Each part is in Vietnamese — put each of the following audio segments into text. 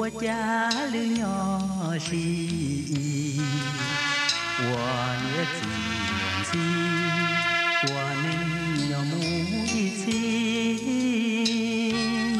我家里nhỏ西，我也自然是我能有母一起。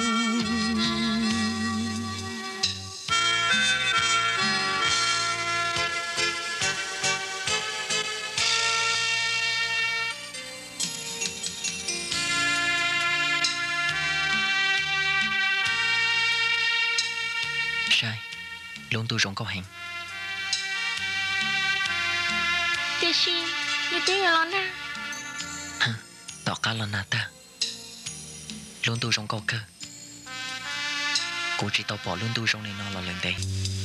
Luôn tôi rộng câu hẹn. Tê xì, như tiếng là na. Hả, tỏ cá là na ta. Luôn tôi rộng câu cơ. Cô chỉ tao bỏ luôn tôi rộng này nó là lần đây.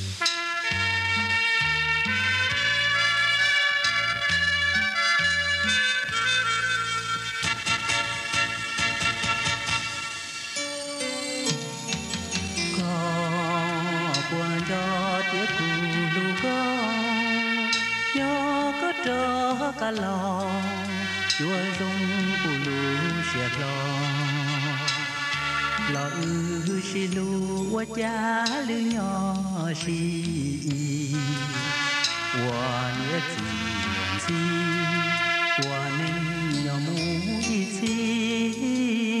Cả lò chúa rung bù lù xẹt lò xì lù wa cha lư nhỏ xì wa nhớ gì làm gì wa nên nhỏ mu ít xì.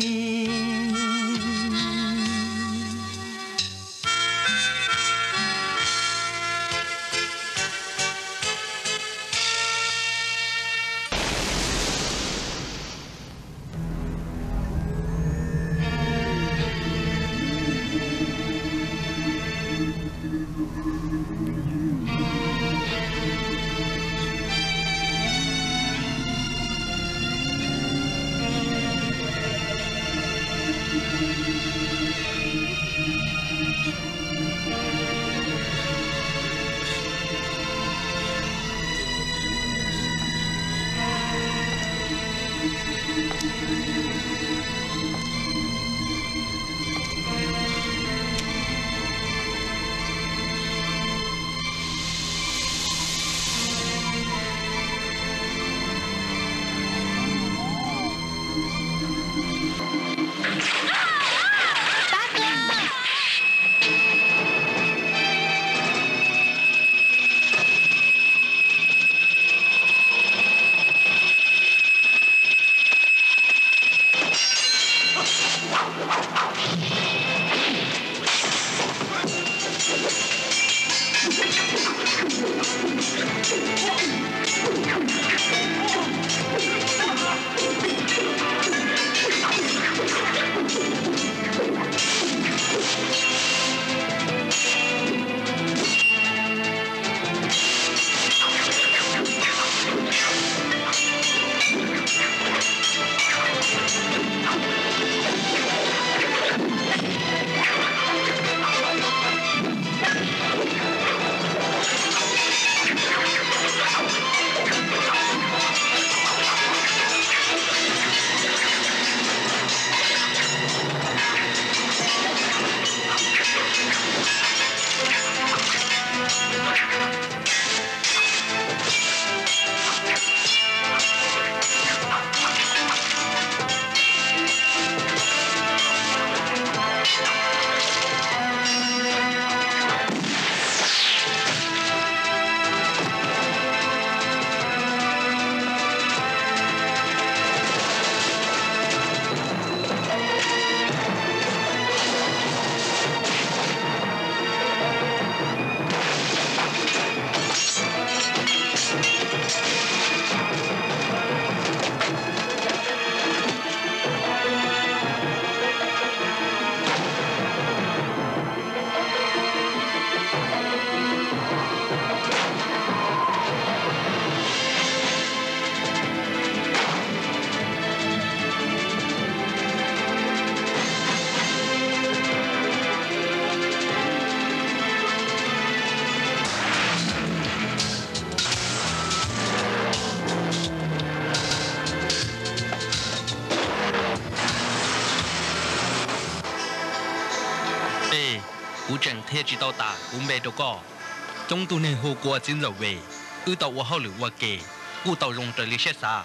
cú chẳng thế chỉ tao ta cú mẹ đâu có trong tu này hồ qua chính rồi về ư tao qua hậu lửa qua kề cú tao rong trời lý xét xa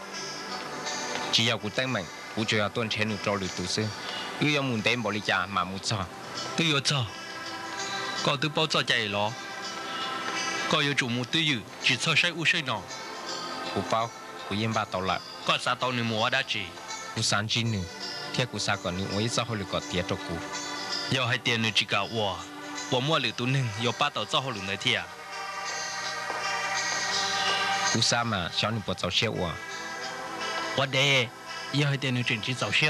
chỉ要cú tăng mạnh cú chỉ要tuần trên được cho được tu sư ư要muốn đem bỏ đi cha mà muốn cho tôi yêu cho có từ bao giờ chạy lo có yêu chủ một tư dự chỉ cho say u say nọ cú bao cú yên ba tàu lại có sao tàu nữ mua đã chỉ cú sáng chín nữ theo cú sáng còn nữ ấy sao hồi có tiền cho cú yêu hai tiền nữ chỉ cả我mua了多能要把到做好了那天 cú sáng mà sao nữ bỏ tàu xe 我的要hai tiền nữ整只早些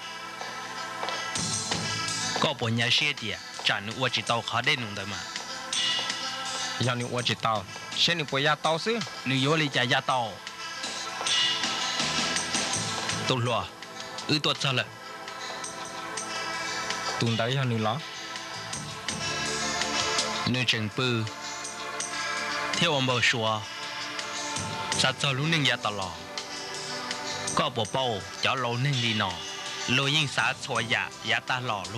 có bỏ nhà xe tiền trả nữ我只到卡的弄的嘛要nữ我知道现在不要刀是女有里家家到都了多咋了 tuần tới要nữ lo nữ chân bự theo ông bảo xóa sao cho lúc nên nhà tao có bộ bao cho lâu nên đi nọ lôi yên xã xóa nhà ta lò lúc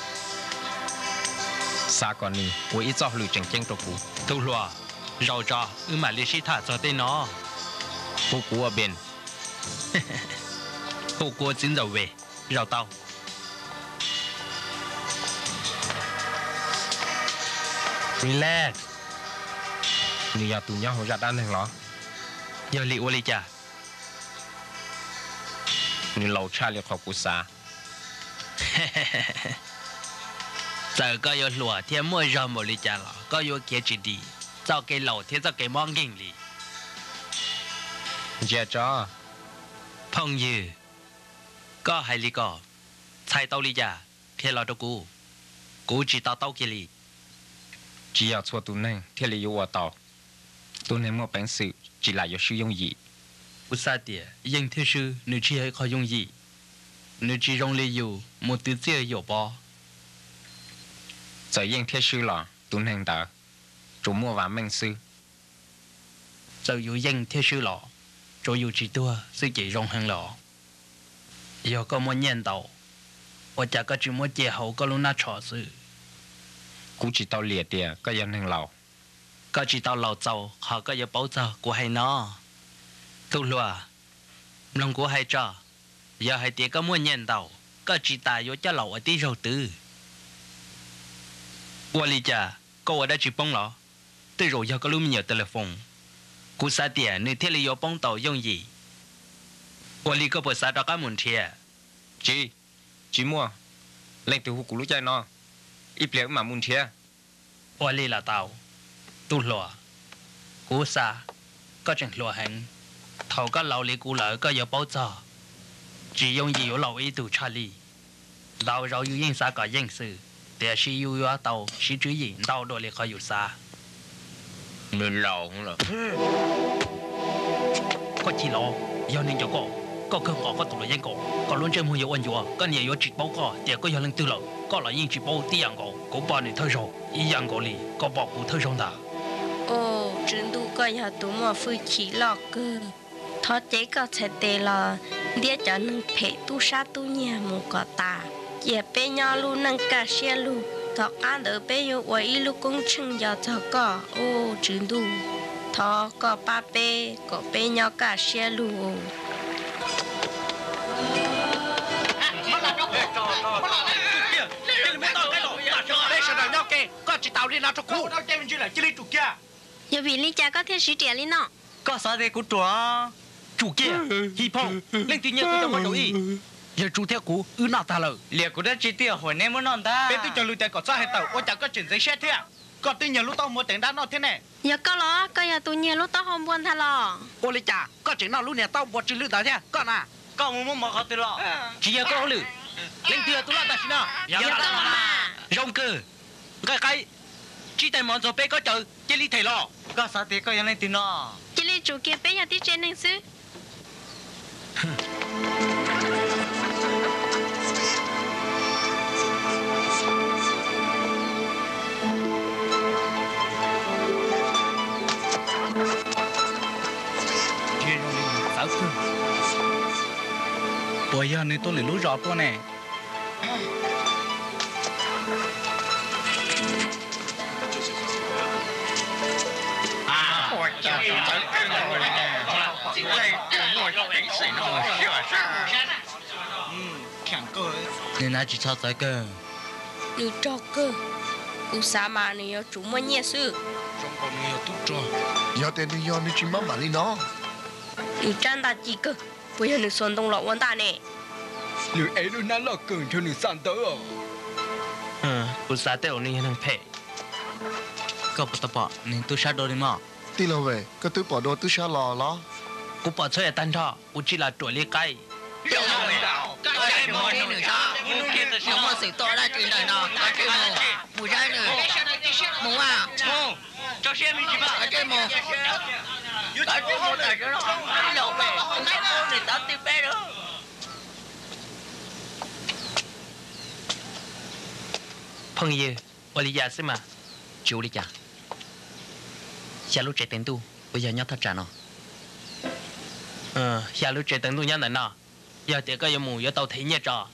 sáng còn nữ我一早路正经cho cú 都了绕着买历史塔做的喏 cú cú ở bên hậu果真的喂绕道 relax nữ nhà tụi nhau hồi ra đan hàng lo giờ liệu li cha nữ lâu cha liệu học cú sáng giờ có yêu lúa thì mua rau một li cha là có yêu kia chỉ đi cho cái lẩu thì cho cái món kinh li giờ cho phong như có hay li có thay tao li cha thì là đâu cú chỉ tao kia li chỉ要做tụi này thì là yêu tao tụi này mua bánh sự chỉ là yêu sử dụng gì 不啥的应天师你只还可用意你只用理由没得这有吧 giờ yên thiết sư là tụi này đã chủ mua và minh sư 就有应天师了就有几多是几容很了有个么念头我家个只么节后个路那错事 cú chỉ tao liệt địa có dân hàng lầu ก็知道老早เขาก็要保障กูให้นอทุลัวลงกูให้จ้าอย่าให้เด็กก็มั่วเงียนเต่าก็จิตายอยู่จะเหล่าที่เราตื้อว่าลิจ้าก็ว่าได้จีป้องเหรอที่เราอยากก็รู้มีอยู่โทรศัพท์กูสาเดียนึกที่เราอยากป้องเต่ายงยีว่าลิก็เปิดสาดอกมุนเทีย chỉ mua lên từ hú cú lũ chạy nó ít liệu mà muốn thiệt ว่าลิละเต่าตุลัวกูสาก็จังลัวแหงเขาก็เหล่าลิกูเหล่าก็要保障只用有老一度查理老绕有认啥个认识但是有要到是主人到多里可有啥 người lầu không là ก็ทีล้อยาวนึงจะก็คือก็ตัวยังก็ล้วนเจอมือยวันอยู่ก็เนี่ย有直播ก็เดี๋ยวก็ยาวนึงตัวเราก็来ยิ่ง直播啲人ก็把你推上一样个里ก็把กู推上的 Ồ, trường đủ có nhà tụ mà phu chỉ lọ cơ. Thọ chế có thể tê lọ, đĩa cho nâng phê tu sát tu nhà mù có ta. Dễ bê nhỏ lưu nâng cả xe lưu, thọ án đỡ bê yếu quay ý lưu công chừng giờ cho có. Ồ, trường đủ. Thọ có ba bê, có bê nhỏ cả xe lưu. có chỉ tao đi nào cho cú đâu chơi mình chỉ là chỉ lấy chủ kia Giờ vì lý cha có thể sử trẻ lý nọ. có sao đây cú chủ kia hi phong lên tự nhiên cú cho con ý giờ chủ theo cú nào ta lời liệt của đất chi tiêu hồi nãy muốn non ta bên tôi cho lưu tài có sao hay tàu ôi chẳng có chuyện giấy xét thế à có tự nhiên lúc tao mua tiền đá nó thế này Giờ có lọ, có nhà tụ nhà lúc tao không buồn thà lọ. ôi lấy chả có chuyện nào lúc này tao buộc chỉ lưu tài thế có à có muốn mà có tiền lọ chỉ giờ có lưu lên tự tôi làm ta xin nào Giờ có mà. rong cơ cái chỉ tay món rồi bé có chờ chỉ lý thầy lo có sao thì có yang lên tiền nọ Chỉ lý chủ kia bé nhà tí trên nâng sư. bây giờ này tôi lấy lúa rõ po này nên ai chỉ sao tới cơ Lưu trọ cơ. u sa mà này yo chúng mới nhẹ sư trong còn nhiều tốt cho giờ tên đi giờ nên chỉ mắm mà đi nó u chân ta chỉ cơ bây giờ nước xuân đông lọ quan ta nè lửa ấy nó nát lọ cường cho nửa san tới u sa teo ni nang phe có bớt tập nên tôi sát đồ đi mà đi lâu về cái túi bỏ đồ túi xa lò lo ku pa choi tan tho u chi la tuổi li kai Nó mà sự to ra chuyện này nó, ta chuyện mù ra nữa, mù à, cho xem mình chỉ ba ta chuyện mù, ta chuyện mù này cái đó, đi đâu về, cái đó thì ta tìm bé nữa. phong yêu, oli ya xem mà, Chú đi chả, xa lúc chạy tiền tu, bây giờ nhớ thắt trả nó. xa lúc chơi tận tu nhá này nọ, giờ thì có mù giờ tàu thấy nhẹ trò,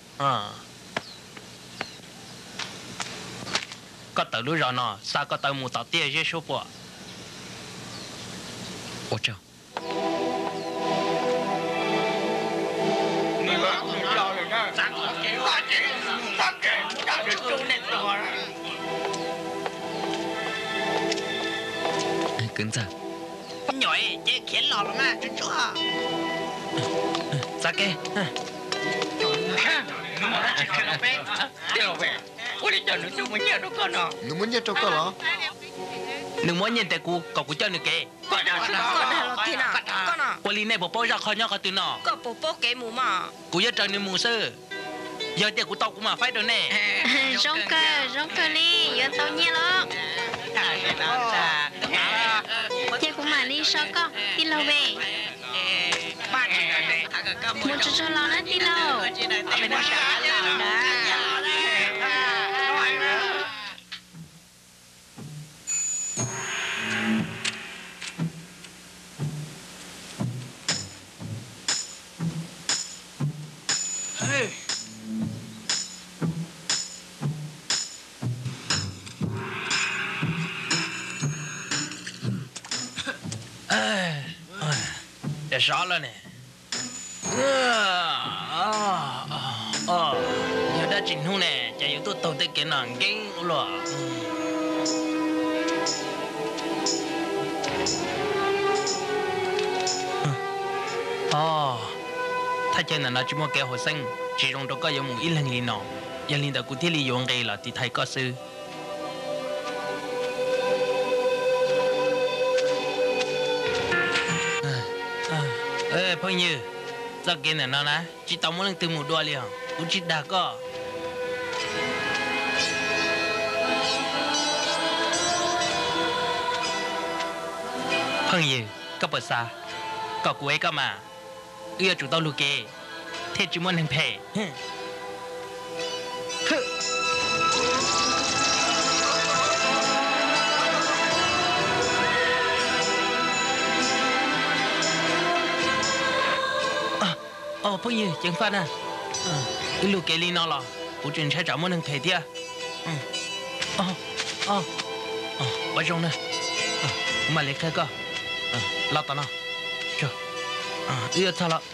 có tàu lúc rồi nọ, sao có tàu mù tàu tia dễ số bộ. Ôi trời. Cứng ra. Nhỏ ấy, dễ khiến lò lắm à, chú chú à. Sao kê? nó muốn nhét cho con lo Đừng muốn nhìn thấy cô, cậu cũng cho được kê. con nào là thế nào con nào Oli này bộ ra khỏi nhau cái từ nọ. có bố cái mù mà Cô giờ trời nên mù sơ. Giờ thì cô tao cũng mà phải rồi nè. rong cơ đi giờ tao nhẹ lắm giờ cũng mà đi sao con đi lâu về một chút cho lo nó đi lâu Để rõ lên nè. Giờ đã chỉnh hôn nè, chả yếu tôi tàu tới cái nàng kinh lọ. Thay chân là nó chỉ muốn kéo hồi sinh, chỉ trong đó có một ít lần lì nọ, giờ linh đã cụ thể lý dùng đây là thì thầy có sư. Ê, phong như, sao kia này nó nè, chỉ tao muốn từ một đôi liền, cũng chỉ đã có. Phong như, có bớt xa, có cô ấy có mà, ưa chủ tao lưu kê, thế chỉ muốn hình phê. Phong như, chẳng phát à, lưu kê li nó là, bố chuyện sẽ找muốn hình phê thia. Ở trong này, mà lấy cái cơ, lọt tao nào, chưa, ưa sao lọ.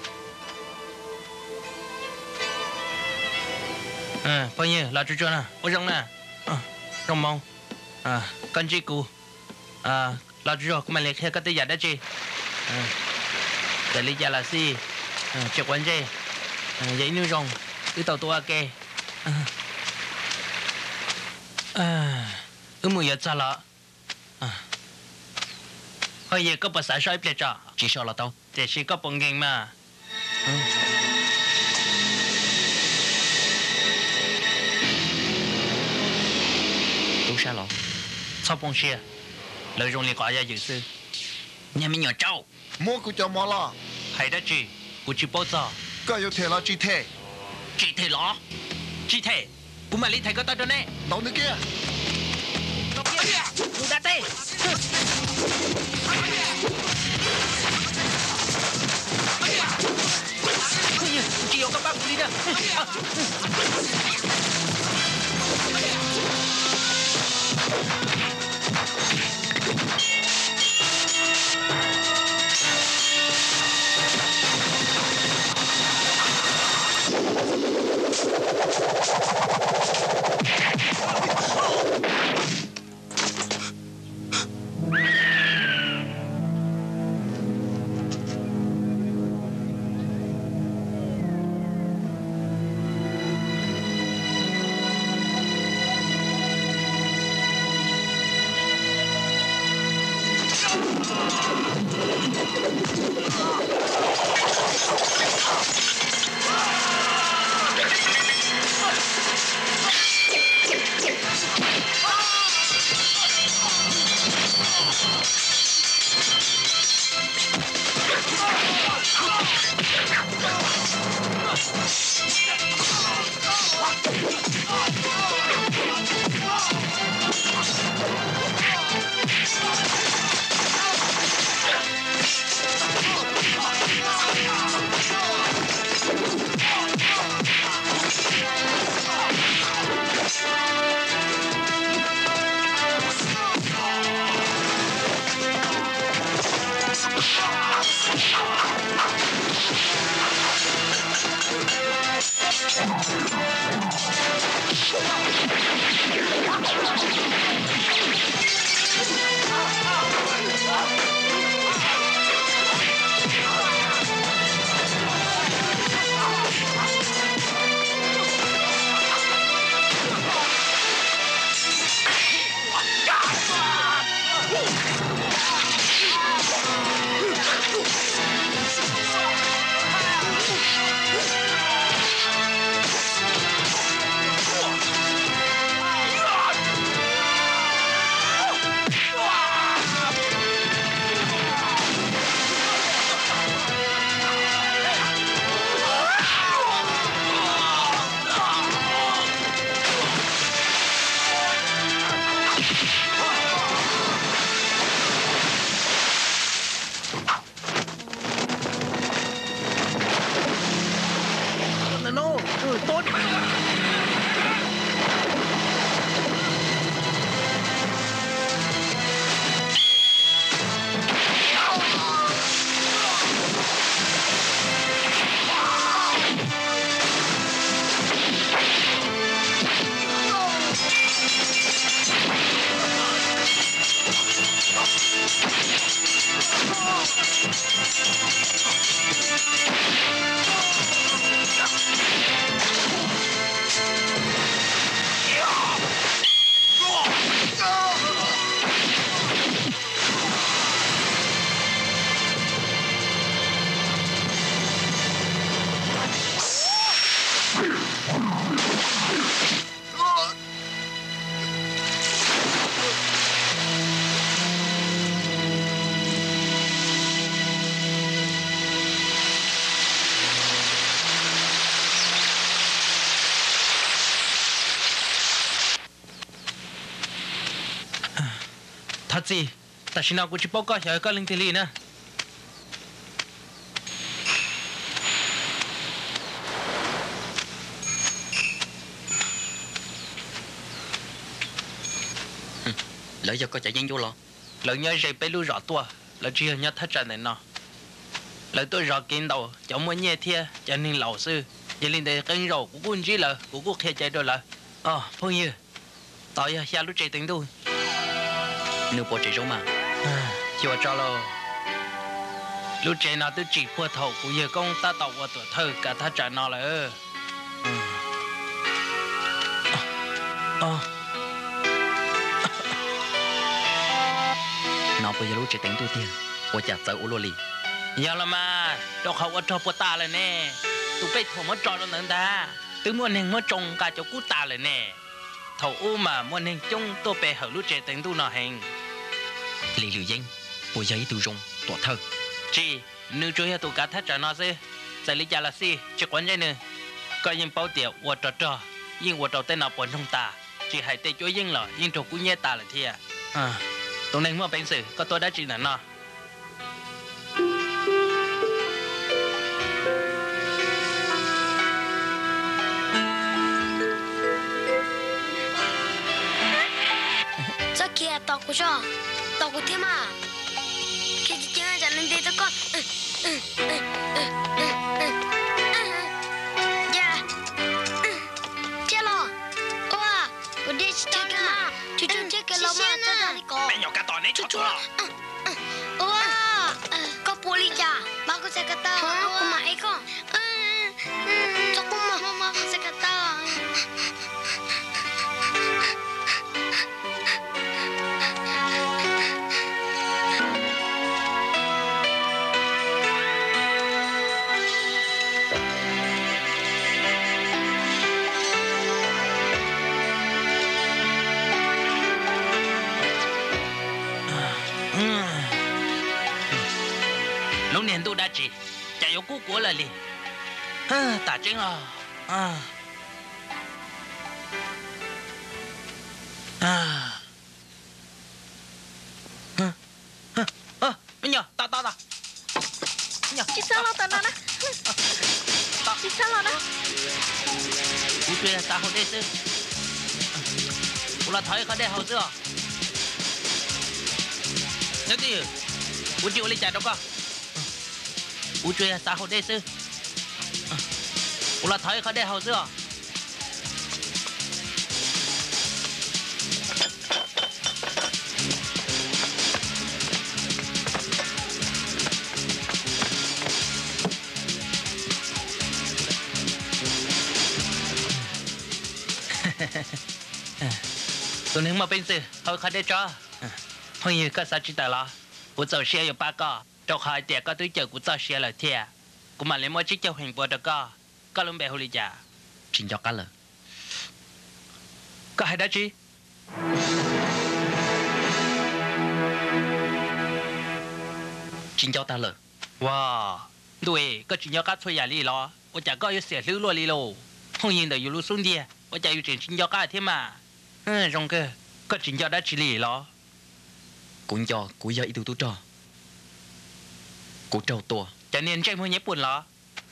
Phong như, là chú cho nè, ở trong nè, trong mong, con chị cụ, là chú cho, mà lấy cái tới giờ đó chị, để lấy giờ là gì, chụp quán chị, giấy nuôi rồng, cứ tàu tua kê, mùi giờ sao lọ, hồi giờ có bớt xả soi bể trọ, Chỉ sợ là tao. để chỉ có bông geng mà. Tú xa lọ. Sao bông xia, lợi dụng liền quả ra dự sư, Nhà mình nhỏ trâu. mua của cho mò lo hay đó chị, của chị bố cho, có yêu thể là chi thể Chị thầy lọ. chị thể, của mà lý thầy có tao đó nè. đâu nữa kia Chú đã tê. Chị yêu các bác của lý đó. thật gì ta xin nào cũng chỉ bao coi hiểu có linh thị lì nữa lỡ giờ có chạy nhanh vô lo lỡ nhớ dây bé lưu rõ tua lỡ chưa nhớ thắt trận này nọ lỡ tôi rõ kiến đầu cháu muốn nhẹ thia cho nên lão sư giờ linh để cân rổ của quân chỉ lỡ của quốc hệ chạy rồi lỡ phong như tao giờ xa lúc chạy tính tôi nếu bỏ chạy giống mà chưa cho lo lúc chạy nào tôi chỉ qua thầu của giờ công ta tàu qua tuổi thơ cả thắt trận nó là nó bây giờ lúc chạy tính tôi tiền tôi chặt tới ô lô lì giờ là mà đâu không có cho bữa taเลยnè tụi bây thầu mất trò đâu nữa ta tụi muốn hình mất trồng cả chỗ cú taเลยnè thầu u mà muốn hình chung tôi bé hở lúc chạy tính tôi nó hình lì lì danh bây giờ tôi dùng tuổi thơ chị nữ chú hay tụi cá thắt trả nó chứ giải lý trả là gì chỉ quan trọng nữa coi những bao tiểu của trò nhưng của trò tên nào bọn không ta chỉ hãy tên chúa nhưng là nhưng trò cũng nhẹ ta là thiệt tụi này mua bánh sử có tôi đã chỉ là nó sao kia tao cũng cho tao cũng thế mà khi chị chơi trả lên đây tao con dạ chết lo qua tôi đi chơi cái mà chú chơi cái lo mà cho tao đi có bé nhỏ cả tỏi này cho cho qua có poli cha ba có sẽ cái tao có mà ấy con cho con mà sẽ cái tao lúc này tôi đã chỉ chạy vô cú của là liền tả chính bây giờ ta chị sao lo tao nó chị sao lo đó cú kia ta hồi đây chứ cú là thấy có đây hồi chưa nhớ đi cú chịu lấy chạy đâu cơ u chơi xã hội đây sư u là thấy khó đây hậu chưa tụi mình mà bên sư họ khó đây cho hôm nay có sao chỉ tại là u giờ xe有8个trong hai tiệc có túi chờ của tao xe là thiệt cũng mà lấy mỗi chiếc châu hình bò được có lông bè hồ ly già chính cho cá lờ có hai đó chứ chính cho ta lờ wow đuổi có chính cho cá thuê nhà đi lo我讲个有写lưu落里喽红颜的有路送的我讲有真chính cho cá thêm mà rong cơ có chính cho đã chỉ lì lo cũng cho cú giờ ít tu trò cú trâu tua cho nên chạy mua nhếp buồn lo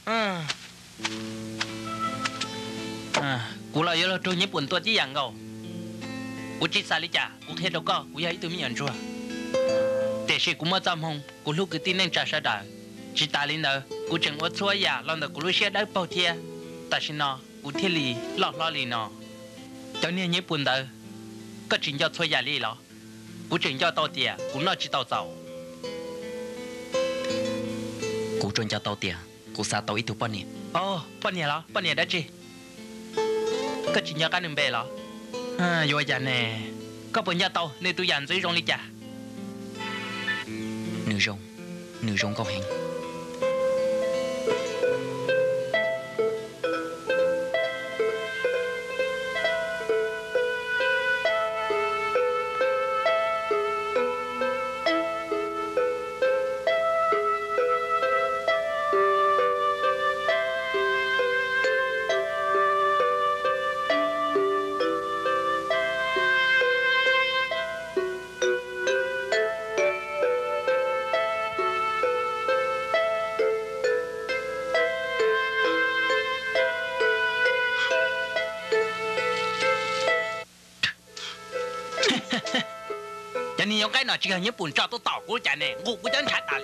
cú là yếu trâu nhếp buồn tua tí dạng gầu cú chỉ xài lý trả cú hết đâu có cú giờ ít tu mi nhận chua để xe cú mất tâm hông cú lúc cứ tin nên trả sao đời chỉ ta lên đó cú chẳng có xua ya lo được cú lúc xe đã bao thia ta xin nó cú thiết lì lo lì nó cho nên nhếp buồn đó có chính cho xua ya lì lo cú chính cho tao tiệt cú nói chỉ tao giàu cú trôn cho tao tiệt cú xa tao ít tu bao nhiêu bao nhiêu đó chứ có chính cho cái nương bè lo rồi giờ nè có bao nhiêu tao nên tôi dàn dưới rong đi chả nửa rong có hình cho nên những cái nào chỉ là những buồn trò tôi tỏ của chả nè ngủ của chân chặt à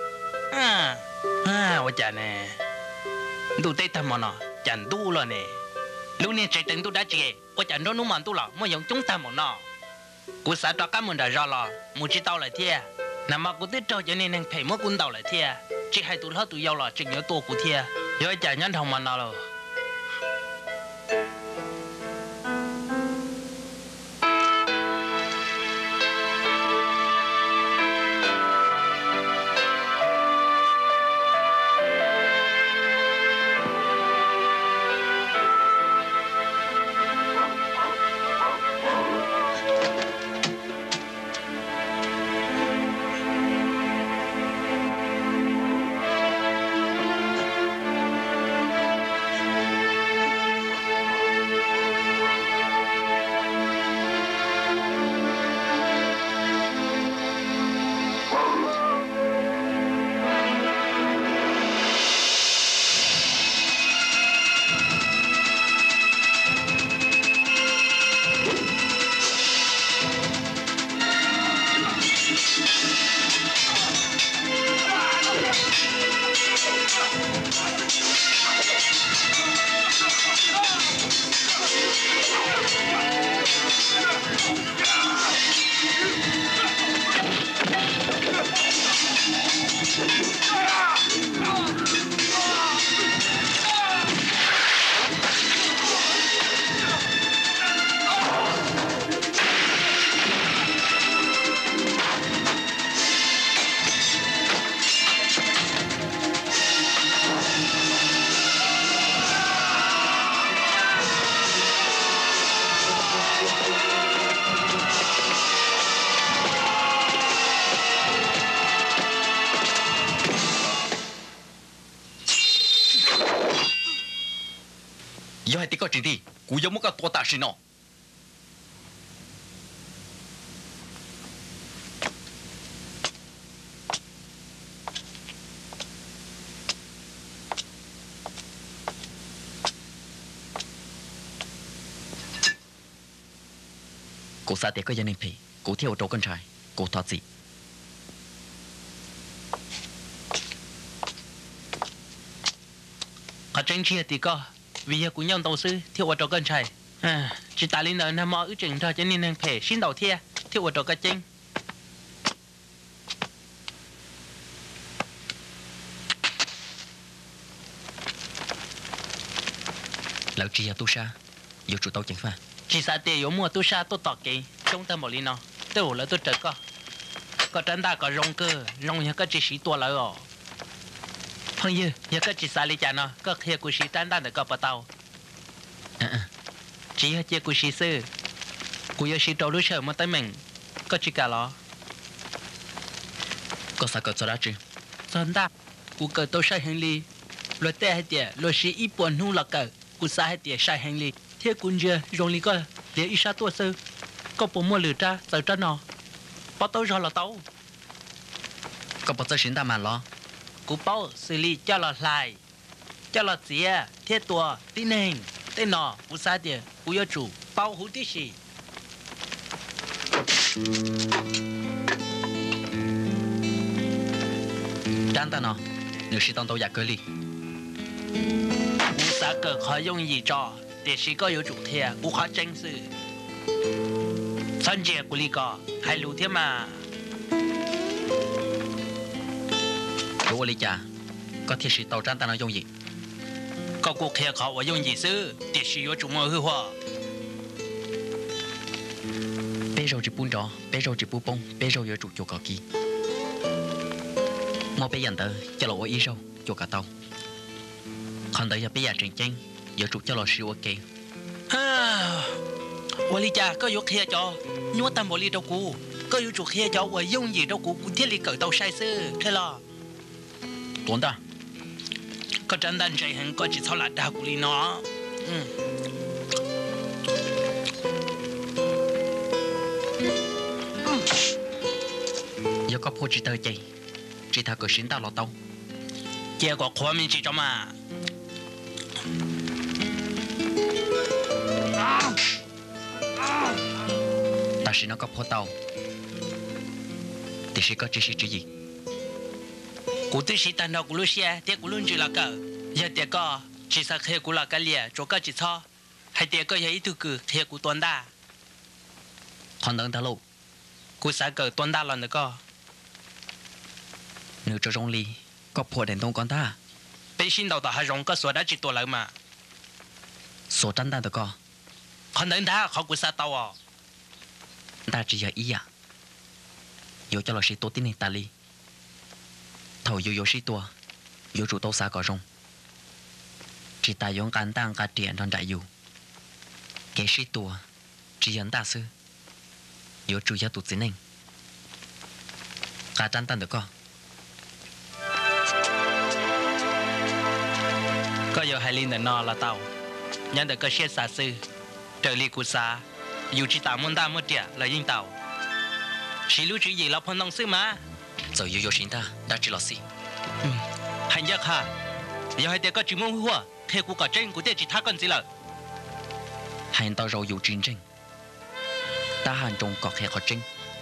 li của chả nè tôi tết thầm mà nó chẳng tu rồi nè lúc này chạy từng tôi đã chị của chả nó mà tu là mới dùng chúng ta mà nó của xã cho các mình đã ra là một chỉ tàu lại thiệt nằm mà của tết trâu cho nên phải mỗi quân tàu lại thiệt chỉ hai tụi hết tụi nhau là chỉ nhớ tôi của thiệt rồi chả nhớ thằng mà nó rồi giờ hai tí có chuyện gì cú giống một cái tua ta xin nó cú xa tiệc có gia đình phì cú theo trâu con trai cú thoát gì tranh chia thì có vì giờ cũng nhông tàu sư thiếu ở chỗ cân chạy chỉ ta lên nợ nằm mò ước chừng thôi cho nên nàng phải xin đầu thia thiếu ở chỗ cái tranh lão chi à tu sa yêu chủ tàu chẳng pha chỉ sao tiền yếu mua tu sa tu tọt kỹ trong tâm một lý nó tôi là tôi chờ có tránh ta có rong cơ rong nhà có chỉ sĩ tua lợi ở phong như nhà có chỉ sao lý cha nó có kia của sĩ tránh ta được có bắt tàu chỉ hay chia của sĩ sư của yêu sĩ trâu đối sở mà tới mình có chỉ cả lo có sao có cho đã chứ tránh ta của cờ tôi sai hành lý luật tệ hay tiền luật sĩ ít buồn hung là cờ của sai hay tiền sai hành lý thế cũng chưa rong lý coi để ít sao tua sư có bộ mua lửa ra sợ ra nó bắt tàu rồi là tàu có bắt cho xin ta mà lo cú bao xử lý cho là lại cho là gì thiết tua tí nền tên nọ cú sai tiền cú yêu chủ bao hú tí gì tránh ta nó nếu sĩ tông tàu giặc cơ li cú sai cờ khó dùng gì cho để sĩ có yêu chủ thiệt cú khó tranh sự sân chế của lý có hay lũ thế mà chú lý cha có thiết sĩ tàu tránh ta nó dùng gì có cuộc thiệt khó và dùng gì sư để sĩ yêu chủ mơ hư hòa bé rồi chỉ bún đó bé rồi chỉ bún bông bé rồi yêu chủ cho cả kỳ mua bé dần tới cho lỗ ý rồi cho cả tàu còn tới giờ bé già trình tranh yêu chủ cho lỗ siêu ok 我哩家个有开着，我但无哩照顾，个有做开着，我用意照顾，古天里搞到晒死，开了。 多大？ 个真单真很，个只操烂大古里呢。 有个破纸头仔，纸头个先到落刀， 结果看面去着嘛。 但是nó có破tàu thì sẽ có chỉ sĩ chữ gì cụ tự sĩ tan đầu của lúc xe tiếc của luôn chỉ là cờ giờ tiếc có chỉ sao khi của là cái lìa chỗ có chỉ cho hay tiếc có ý tư cử khi của tuần đa còn đừng thảo lộ cụ sao cờ tuần đa lần nữa có nếu cho rong ly có破電通講ta 被新到的還容個所得只多了嘛 số tránh ta được có còn đừng ta họ cụ sao tàu à ta chỉ là ý à yêu cho là sĩ tổ tin này ta li thầu yêu sĩ tua yêu chủ tàu xa có rong chỉ ta dùng cán tăng cả tiền trong đại yêu cái sĩ tua chỉ nhận ta sư yêu chủ yếu tụt chính này cả tránh ta được có có yêu hai linh để nó là tàu nhận được cái xe xa sư trợ lý cụ xa dù chỉ tạo môn đa một trẻ là yên tàu chỉ lưu trữ gì là phong nông sư mà giờ yêu xin ta đã chỉ là gì hành giác ha giờ hai đứa có chỉ mong hùa thế cụ có tranh cụ thể chỉ thắc con gì là hành tao rồi yêu chiến tranh ta hành trong có khe khó tranh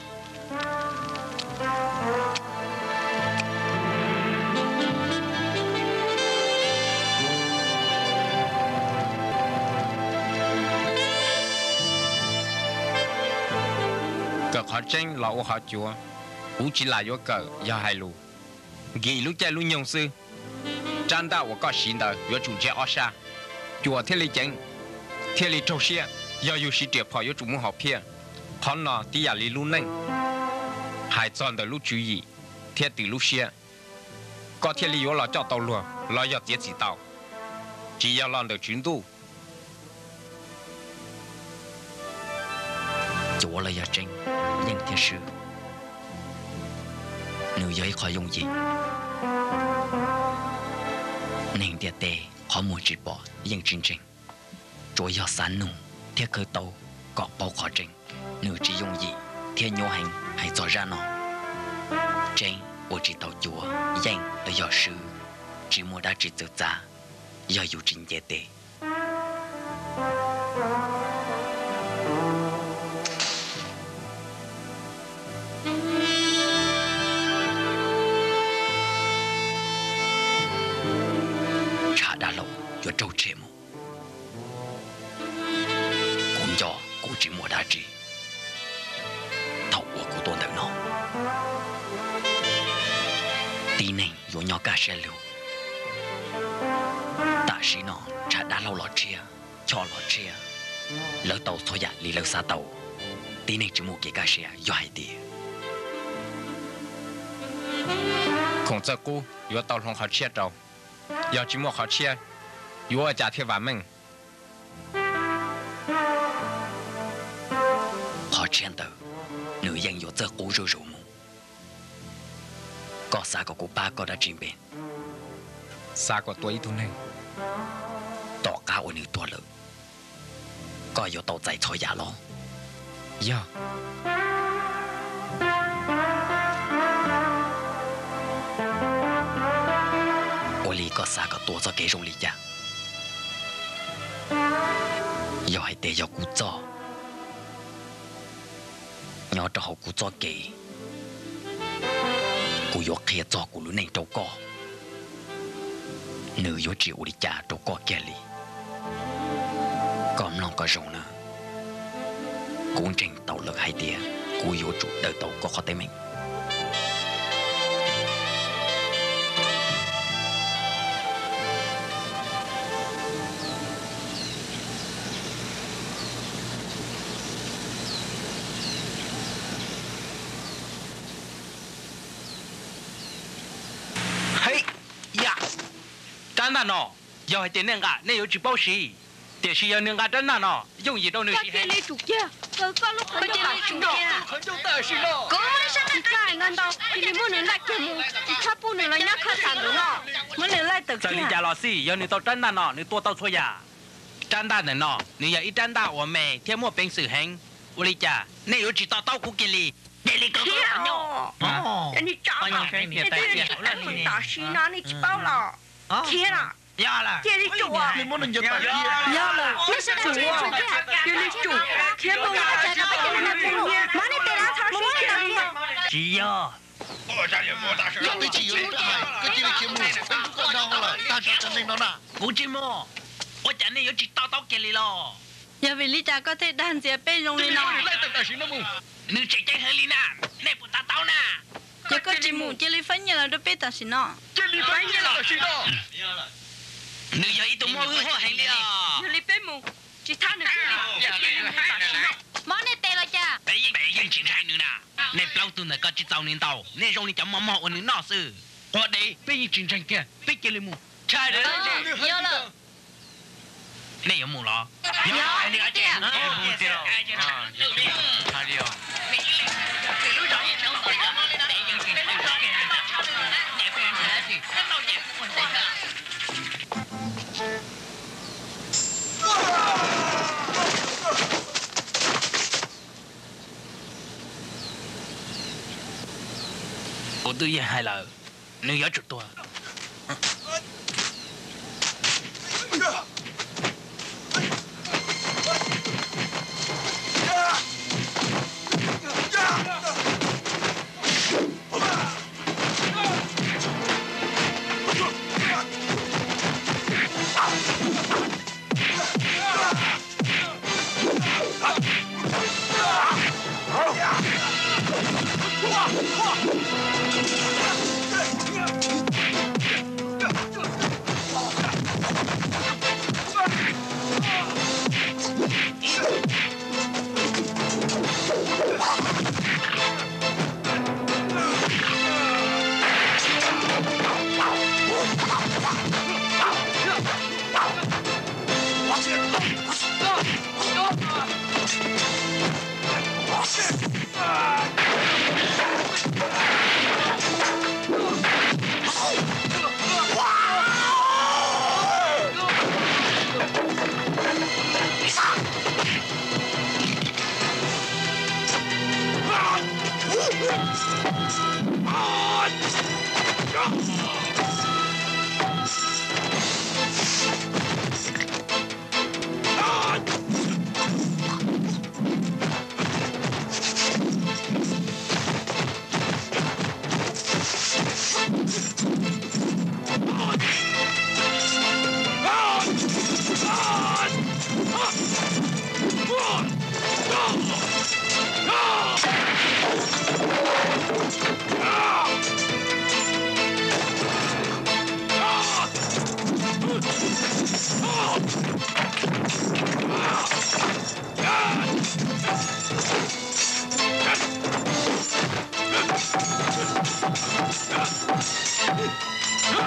cờ khó tranh là ô họ chúa u chỉ là yếu cờ do hai lù ghi lúc chạy lúc nhung sư trang đạo của có xin đời yếu chủ chế ở xa chúa thiết lý tranh thiết lý trâu xe do yếu sĩ triệt phò yếu chủ muốn học phía con nó tí giả lý lúc nâng hai chọn đời lúc chú ý thiết từ lúc xe có thiết lý yếu là cho tàu lùa là yếu tiết chỉ tàu chỉ yếu làm được chuyến tu chúa là gia tranh nhưng thiệt sự nếu giới khỏi dùng gì nên tiệt tệ khó muốn chỉ bỏ nhưng chương trình chúa yếu sản nung thiết cơ tàu có bao khó trình nếu chỉ dùng gì thiết nhô hành hay cho ra nó tranh của chỉ tàu chúa danh là do sư chỉ mua đã chỉ tự ra do yêu trình tiệt tệ trả đà lâu cho trâu trẻ mù cũng cho cô chỉ mua đá chỉ thầu của cô tôn đợi nó tí này vô nhỏ cả xe lưu ta sĩ nó trả đá lâu lọ chia cho lọ chia lỡ tàu thôi dạ lì lỡ xa tàu tí này chỉ mua cái cả xe do hai tiền không cho cô vô tàu không họ chia trâu giờ chỉ mua họ chia vô trả thiệt vả mình họ chen tờ nữ dân vô giờ cố rồi rồi mù có xa có cô ba có đã trình bền xa có tuổi thôi này tỏ cao ở nữ tua lớn có vô tàu chạy thôi giả lo giờ ô lì có xa có tua cho kế rong lì giả giờ hay để giờ cú cho nhỏ cho họ cú cho kế cú vô kia cho cú lúc này trâu co nữ vô chịu đi trả trâu co kia lì còn lòng có rồng nữa cũng trình tàu lực hai tia cú vô chủ đợi tàu có khó tới mình 真的喏，要系点那个，你有去报时，但是要那个真的喏，容易到那些。 cái này chủ kia có lúc không cho lại chủ kia 很重大事咯。 có mấy sáng nay cái ngân đâu thì mình muốn lại cái mù thì tháp bu nữa là nhắc khơi sản đúng không muốn lại từ 这里家老师，要你到真的喏，你多到错呀。真的的喏，你要一真的我们天末平时很，我哩家，你有知道到古给里，给里哥哥朋友。 哦，你找嘛？你这大师哪里去包了？天啊！ 要了， 这里主啊！ 你们能叫大爷？ 要了，这是主啊！这里主，天不要在这边那边，马里得拉草是这里。 只要。 要对起有人还，个这里节目分不过到了，大家真的闹呐。 古节目，我讲你有知道到给里咯。 giờ vì lý cha có thể đàn dẹp bên trong này nào. Nữ chạy chạy hơi li nà, này phụ ta tao nà. Giờ có chỉ muốn chơi lý phân như là đôi bê ta xin nó. Chơi lý phân như là xin nó. Nữ giờ ít tụi mua hư hoa hành li à. Giờ lý bê mù, chỉ tha nữ chơi lý. Món này tệ là cha. Bé dân chính khai nữ nà. Này bao tụi này có chỉ tao nên tao, này rong đi chấm mò ở nữ nọ sư. Ở đây bé dân chính khai kia, bé chơi lý mù. Trai đấy. Nhớ là. Này có mù lo. Nhớ là chị. Ủa tôi giờ hay là nếu gió chụp tôi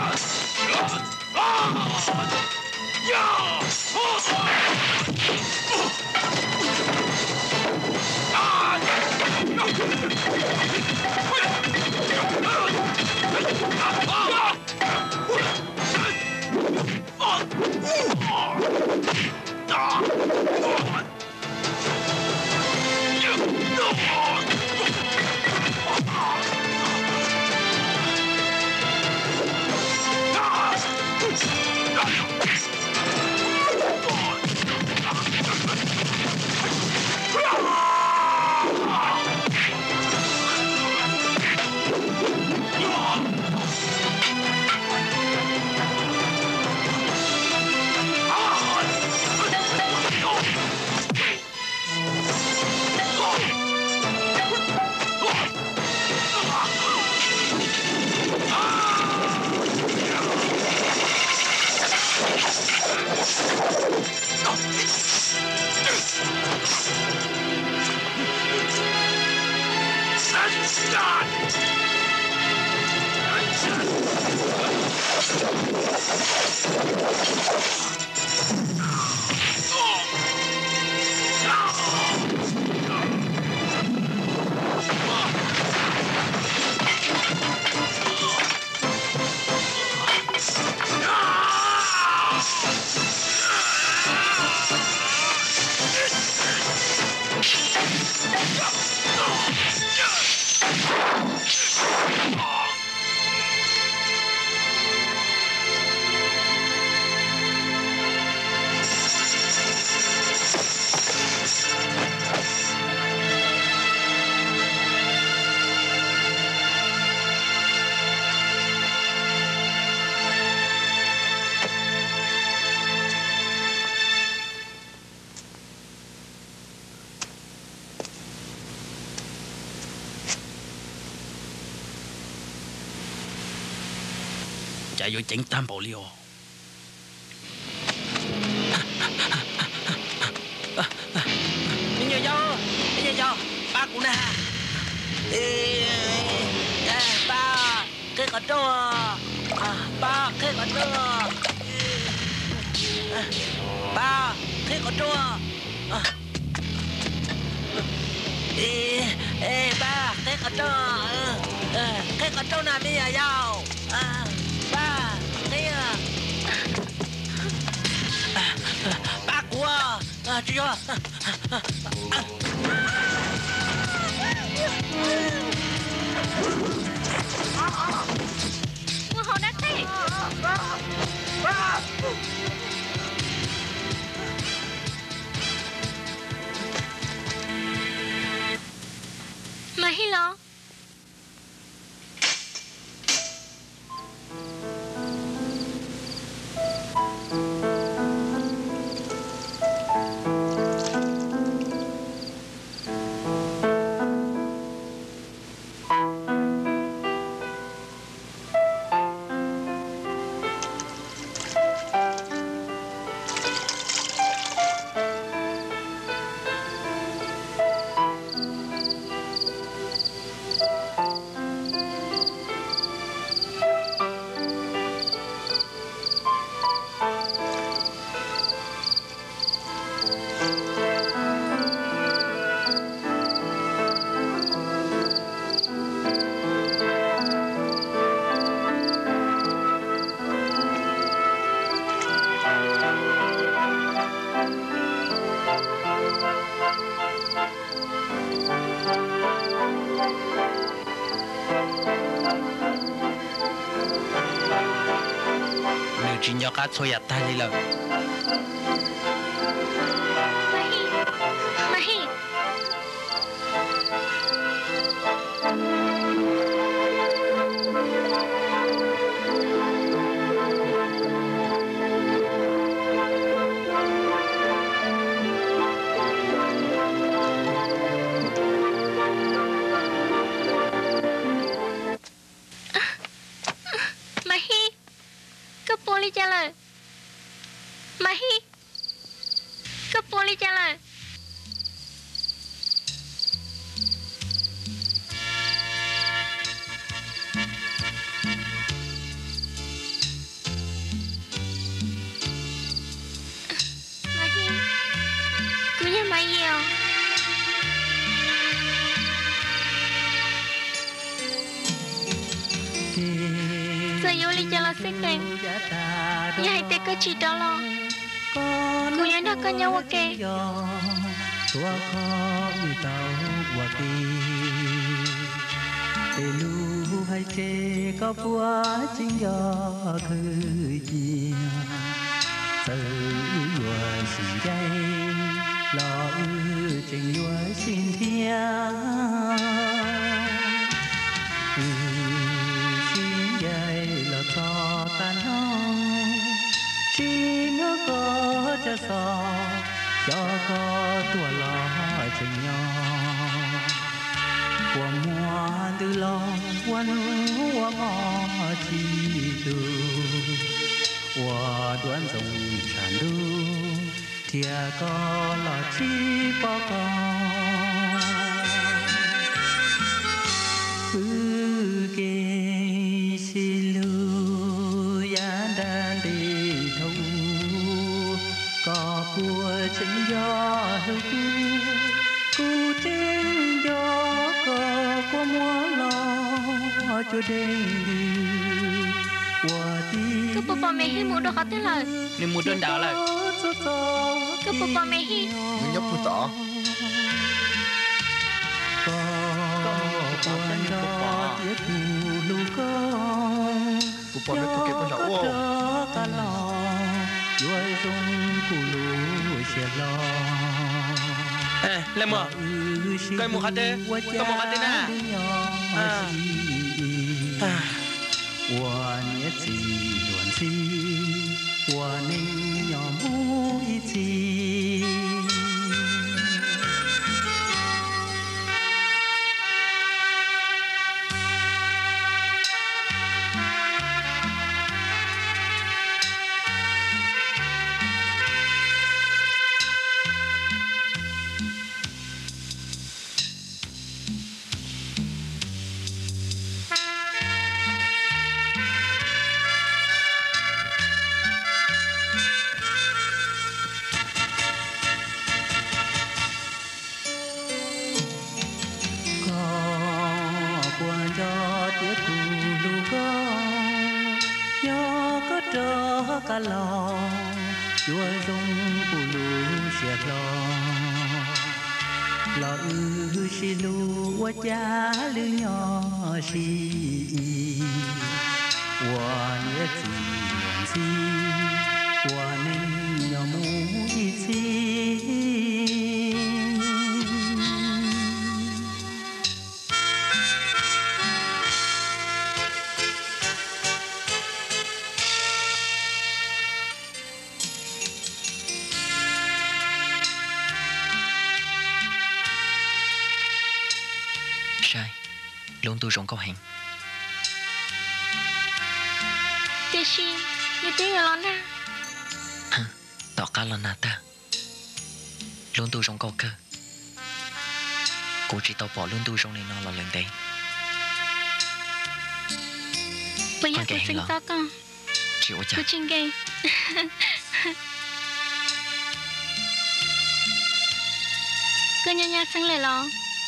就要整擔保了。 Bây giờ ba cũng nè. Ba cái con trâu, ba cái con trâu, ba cái con trâu, ba cái con trâu nào bây giờ giàu, ba cái ba của chưa. Hầu đắt thế. Mà hi lo. Chỉ nhớ cá xôi ta đi lần. Mahi. Poli jalan. Mahi. Ke poli jalan. mai yêu. Giờ yêu lý cho là xích cảnh. Nhà hãy tê cơ chỉ đó lo. Cô nhớ nó có nhau ok. Tua khó như tàu qua kỳ. Tê lu hay chê có búa chính gió khơi chia. Tự vừa xin dây lo trình vừa xin thiên. Xin dây lo cho ta nói. Chỉ nhớ có cho gió cho có tua lo trình nhau. Qua mùa từ lòng qua núa ngõ chi từ. Qua đoán dòng tràn đu thìa có lọ chi bỏ con kê xì lưu giá đàn đi thâu có bùa chính gió hữu cu trên gió có qua mùa lo cho đêm cứ bố bà mẹ hi mua đồ khó thế lời nên mua đơn đảo lại cứ bố bà mẹ hi mình nhóc phụ tỏ phụ bà mẹ tôi kêu con cháu ê lên mua cây mua hạt tê có mua hạt tê nè 我也只乱子，我宁要母一起。cả lò chúa rong bù lù xẹt lò xì lù wa cha lư nhỏ xì wa nhớ gì làm gì wa nên nhỏ mu ít gì luôn tôi rong câu hành. Tê xì, như thế là lon na. Hả, tỏ cá lon na ta. Luôn tôi rong câu cơ. Cô chỉ tao bỏ luôn tôi rong này nó là lần đấy. Bây giờ cô sinh to con. Chịu chả. Cô chinh gay. Cô nha nha sang lại lo.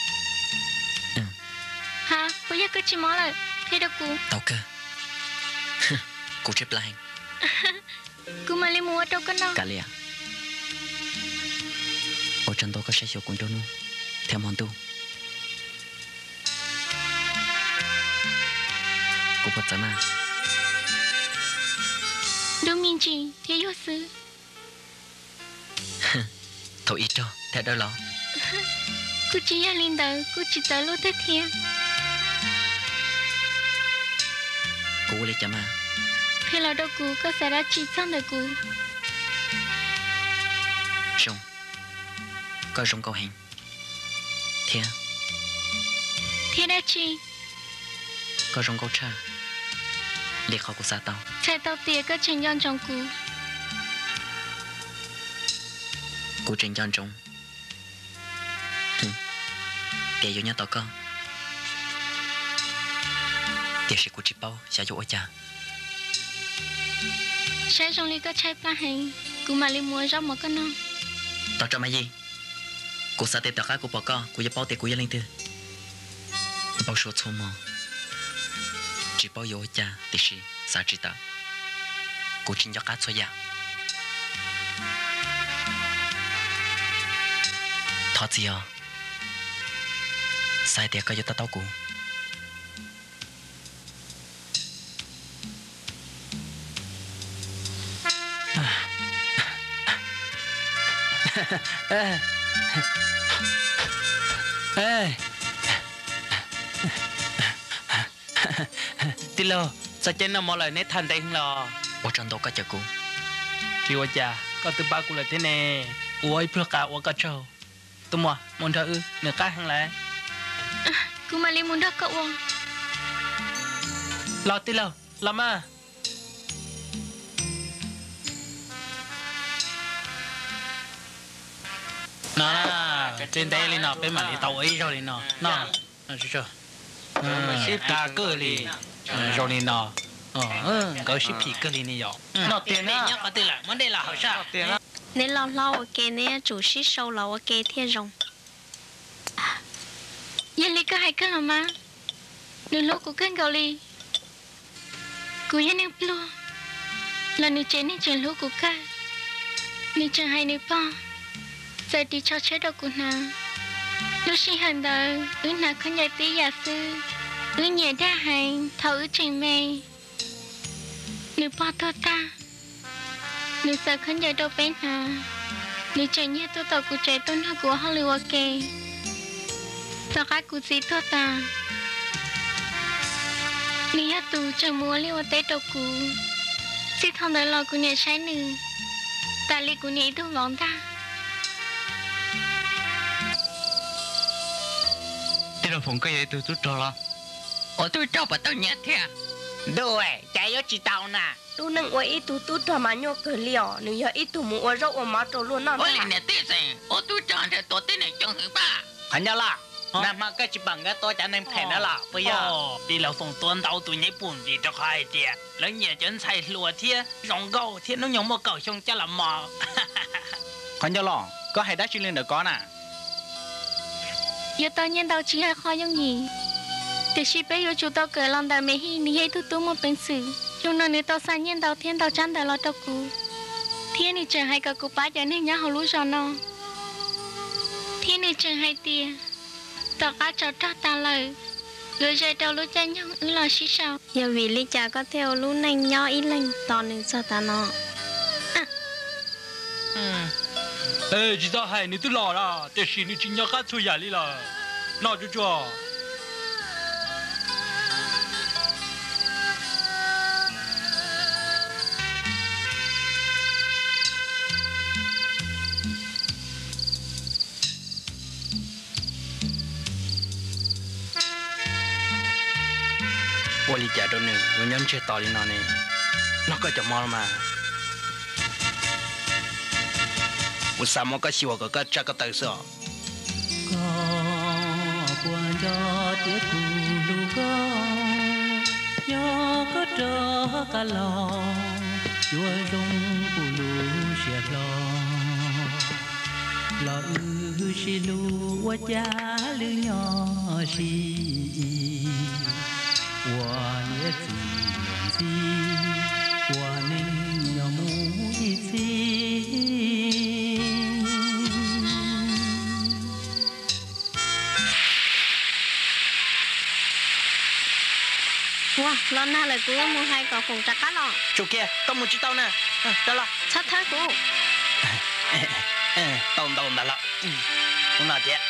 Hả? Bây giờ cứ chỉ mó lại. Thế đâu cô? Tao cơ. Cô chết lại. Cô mà lấy mua đâu con đâu. Cả lìa. Ở trên đó có sẽ hiểu con đâu nữa. Theo món tu. Cô bật ra nào. Đâu mình chỉ. Thế yếu sư. Thôi ít cho. Thế đâu lo. Cô chỉ là linh đầu. Cô chỉ tới lúc thế thiệt. Cô lấy chả mà. Thế là đâu cô có sẽ ra chỉ xong được cô. Rong. Có rong câu hành. Thế à? Thế đã chi? Có rong câu cha. Liệt khó của xa tao. Chạy tao tìa có trình nhân trong cô. Cô trình nhân trong. Kể vô nhá tao con. Kể sẽ cô chỉ bao xa dụ ở cha. Sẽ trong lý có chạy ba hành. Cô mà lý mua rau mà con non. Tao cho mày gì? cô sa tê tao cá cô bỏ co cô ya bao tê cô ya lên tư bao số số mò chỉ bao yo cha thì si sa chỉ ta cô chính cho cá số ya thọ gì à sai tê cái yo ta tao cô Tilo, sao trên nó mò lại nét thành đây không lo? Ủa trong đó có chờ cô. Chị ơi cha, có từ ba cô là thế nè. Ủa vừa cả ủa cả trâu. Tôi mua, muốn thở ư, nửa cá hàng lại. Cô mà lên muốn đọc cậu không? Lo Tilo, làm à? Nó trên đây lên nó bên mà đi tàu ấy rồi lên nó chứ ta cơ li rồi lên nó có ship phi cơ li này rồi nó tiền á có tiền là vấn đề là hậu sao tiền á nên lâu ok nè chủ sĩ sâu lâu ok thiên rồng yên lý có hay cơ là mà nửa lúc của kênh gạo li cô yên em lo là nửa chế nên chuyện lúc của ca nửa chuyện hay nửa bao giờ đi cho chế độ của nàng lúc sinh hành đời nàng không nhảy tí giả sư nhẹ đa hành thấu trình mê nữ bỏ thơ ta nữ sợ không nhảy đâu bên hà nữ chạy nhẹ tôi tàu của trẻ tôn hợp của Hollywood kê sợ cái của gì thơ ta nữ hát tù chẳng mua liêu tế đầu của chỉ thông đời lò của nhà trái nữ ta lý của nữ thu vọng ta thế là phong cái gì tôi cho lo tôi cho bà tôi nhét thế rồi chạy vô chỉ tao nè tu nâng ôi ít tu thà mà nhô cờ liò nếu giờ ít tu mua ôi rau ôi má trâu luôn nó ôi liền nè tiếc gì tôi chọn thì tôi tên này chọn thứ ba anh nhớ là nằm mà cái chỉ bằng cái tôi cho nên phải đó là bây giờ đi lâu phong tuần đầu tụi nhảy buồn vì cho hai tiền lớn nhẹ chân xài lùa thiên rong gâu thiên nó nhung một cầu xong cho là mò anh nhớ là có hay đá chuyên lên được có nè giờ tao nhận đầu chỉ hay khó giống gì để chỉ bây giờ chúng tao kể lòng đời mấy hi ni hay tu một bên sự chúng nó nếu tao sai nhận đầu thiên tao chán đời lo tao cú thiên này chẳng hay cả cú bá cho nên nhớ họ lú rồi nó thiên này chẳng hay tiền tao cá cho ta lời rồi giờ tao lú cha nhau là xí sao giờ vì lý cha có theo lú nành nho ít lên tao nên sao ta nó ê chỉ tao hay ni tu lò ra để xin ni chính nhau cá chui giả đi là nó chú chua Ủa lý trả đâu nữa, người nhân chơi tỏ đi nó này nó có chậm mò mà ủa sao mà cái siêu cái chắc cái tay sao có buồn cho tiếc cù lu có nhớ có trở cả lòng chúa rung cù lu xẹt lo ư xì lu quá cha lư nhỏ xì我也自愿自，我能要母一次。 哇，lần nào lại cũng mua hai cỏ phồng chặt cá lò. chỗ kia tao muốn chỉ tao nè đó là Sát thái của. tao đã là không nào thế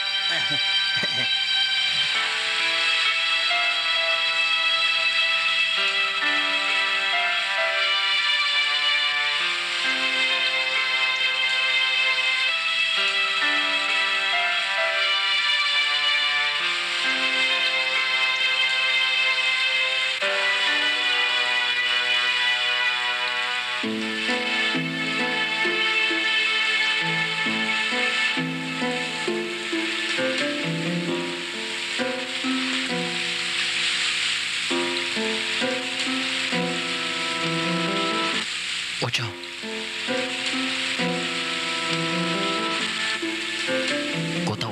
Ủa trời cô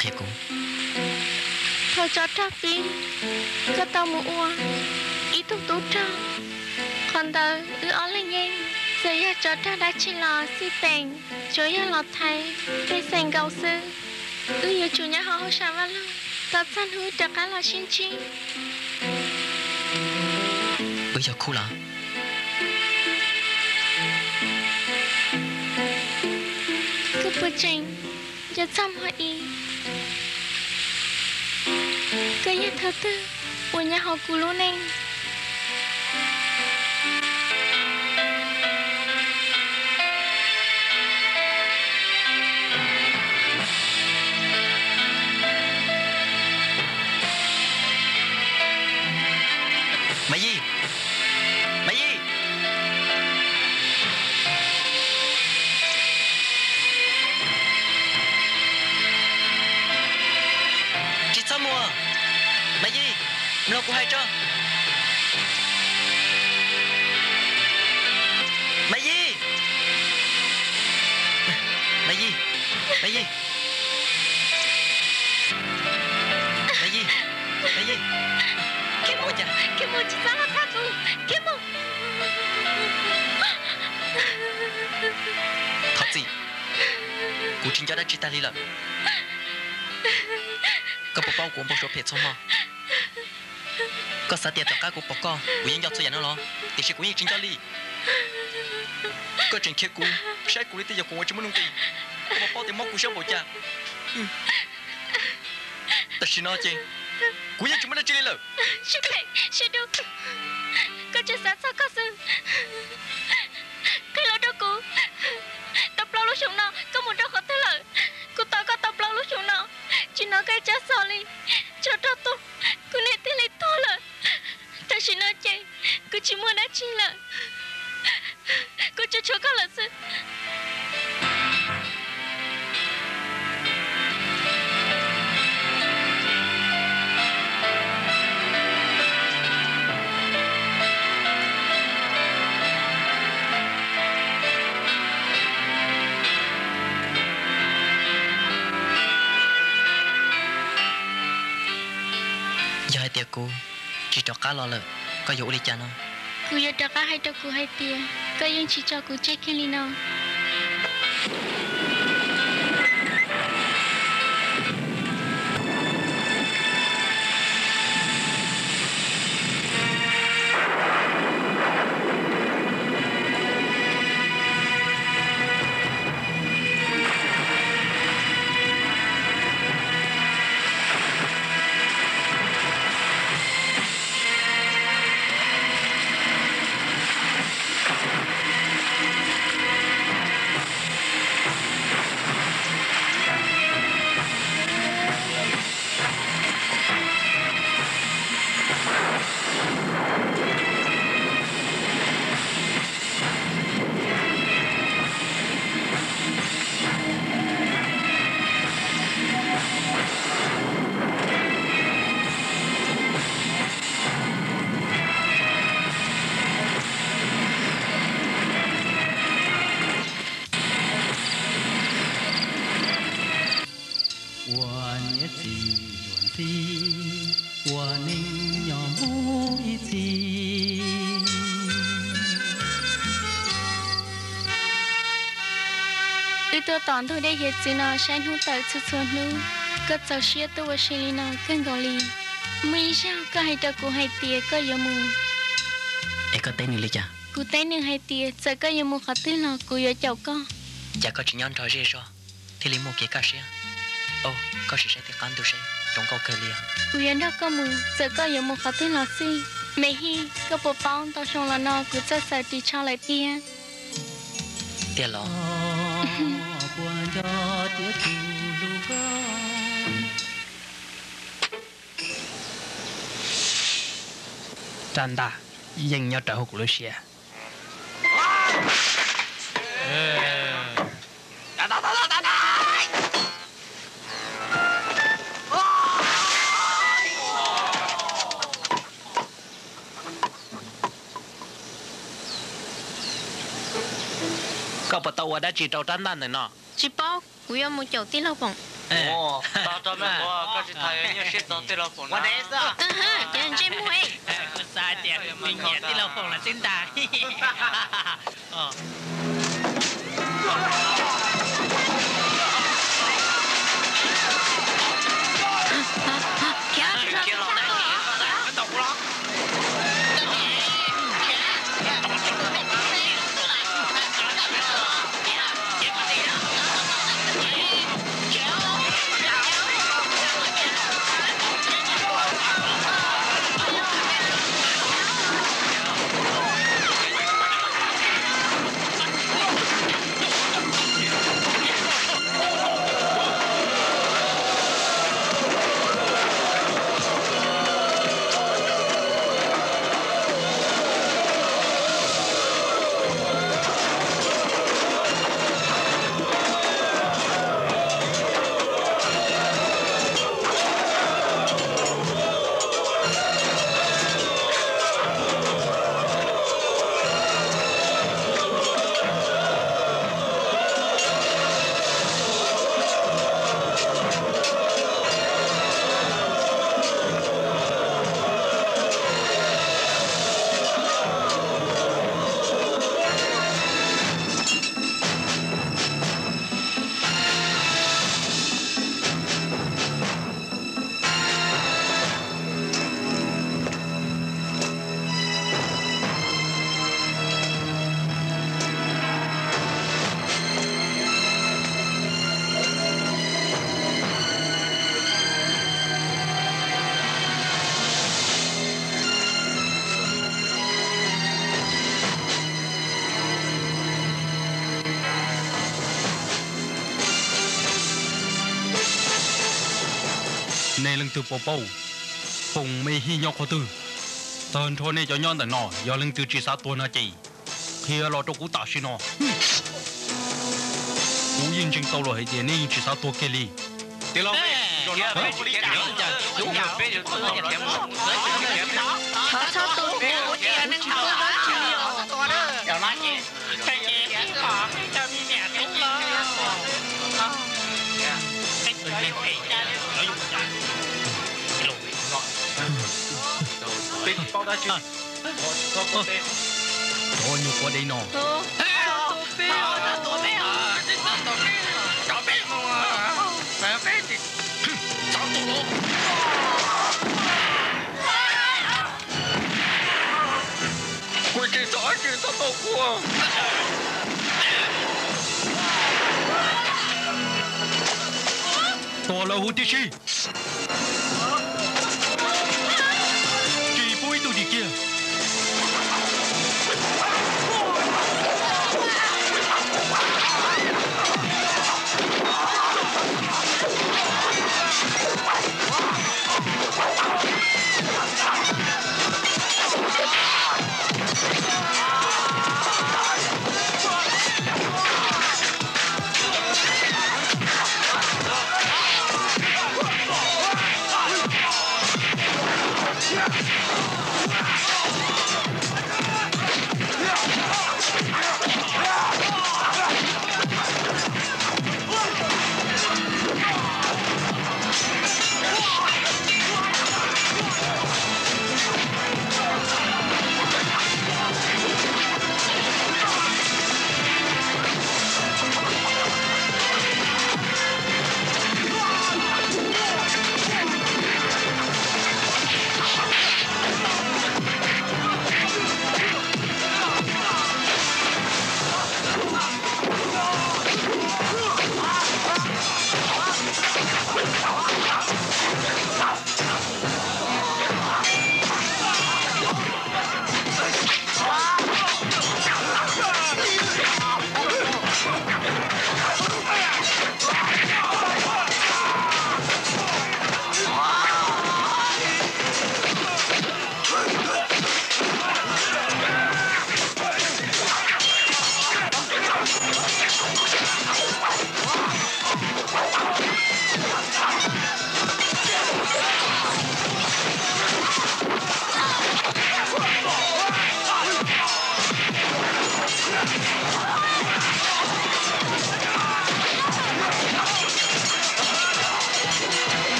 khe cô thôi cho ta pin cho tao mua ý tục tốt cho còn tao ở lại nghe giờ cho ta đã chỉ là si bèn cho là thầy để thành cầu sư giờ chủ nhà họ sao vậy tập san hứa tất cả là xin chi bây giờ khu là cứ bữa trình giờ xong hỏi ý cái gì thứ tư của nhà họ cũ luôn anh Mày gì? Mày gì? Chị sao mùa? Mày gì? Nó cũng hay cho. Mày gì? Mày gì? Mày gì? Mày gì? Mày gì? Kim một chị sao nó thắt rồi Kim một Thật gì? Cô chính cho đã chỉ ta đi lợ Có bộ bao của một số phết xong mà Có xa tiệt tất cả của bộ con Cô yên dọc cho dành nó lo Thì sẽ cô yên chính cho đi Có chuyện kia cô Sẽ cô đi tới giờ cô chỉ muốn nông tì Có bộ bao thì móc cô sẽ bộ cha Ta xin nói chứ Cô yên chỉ muốn chỉ đi lợ Sẽ được Có chuyện sáng sao có sự Cái lỡ đó cô Tập lâu lúc xuống nào Có một đứa khó thế lợi Cô ta có tập lâu lúc xuống nào Chỉ nói cái chết sao đi Cho đó tôi Cô này thế này thôi lợi Ta chỉ nói chạy Cô chỉ muốn đã chi lợi Cô cho chúa có lợi sự Tiệt cô chỉ cho cá lo lợ có dụ đi cha nó cô yêu cho cá hay cho cô hay tiệt có yêu chỉ cho cô check in đi nào tôi tòn tôi đây hiện gì nào sáng hú tới chút chút nữa có cháu xia tôi ở xí nào cần gọi li mấy sao có hay cho cô hay tiệt có yêu mù em có tên gì cha cô tên nữa hay tiệt giờ có yêu mù khó tin là cô yêu cháu con cha có chỉ nhon trò gì sao thì lấy một cái cá xia ô có sự sẽ thì con tôi sẽ trong câu kêu liền cô yêu đó có mù giờ có yêu mù khó tin là gì mẹ hi có bộ bao tao xong là nó cứ cho sợ thì cho lại tiền tiền lo 真的，硬要找古罗西。Có bắt đầu đã chỉ trâu trắng đàn này nọ. Chỉ bao, cú yêu một chậu tí lâu bỏng. ồ tao cho mẹ qua cái gì thầy như shit tao tiêu phone What is that? Chẳng chém mũi. Sai tiền mình nhẹ tí lâu phòng là tin ta. kia lọ này nó độc lắm này lần từ bầu phùng mê hi nhóc khó tư tần thôi này cho nhon tận nọ do lần từ chỉ sát tuần là chỉ khi lo cho cú tạo xin nọ cú yên chừng tàu rồi hay tiền nên chỉ sát tuần kia li tiêu lâu rồi nó phải đi trả đúng rồi bây giờ tôi nhận tiền một Sao tôi có tiền nên thảo đó nhiều to đó giờ nói gì cái gì cái khó cho mi mẹ đúng lo bên bao đã chưa thôi nhiều quá đây nọ quay cái gió chứ tao tao cua to là hút đi chi chỉ bôi tụi đi kia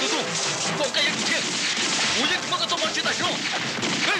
个做，我该一天，我也怎么个做完去打肉？哎。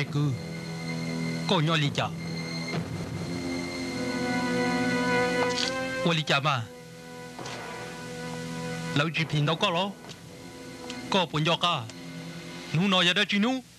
cứ cô nhỏ lý chả我理解嘛老子骗到個咯個半咗㗎努內有得住努